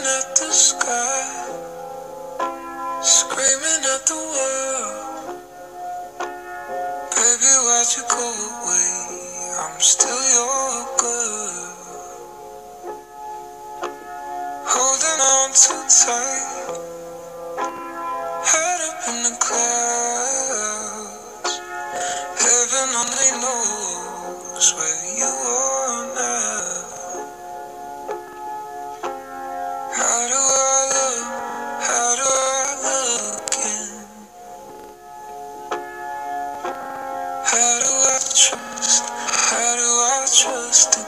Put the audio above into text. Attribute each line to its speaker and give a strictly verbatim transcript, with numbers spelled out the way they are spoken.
Speaker 1: at the sky, screaming at the world. Baby, why'd you go away? I'm still your girl. Holding on too tight, head up in the clouds. Heaven only knows where you are now. How do I look? How do I look again? How do I trust? How do I trust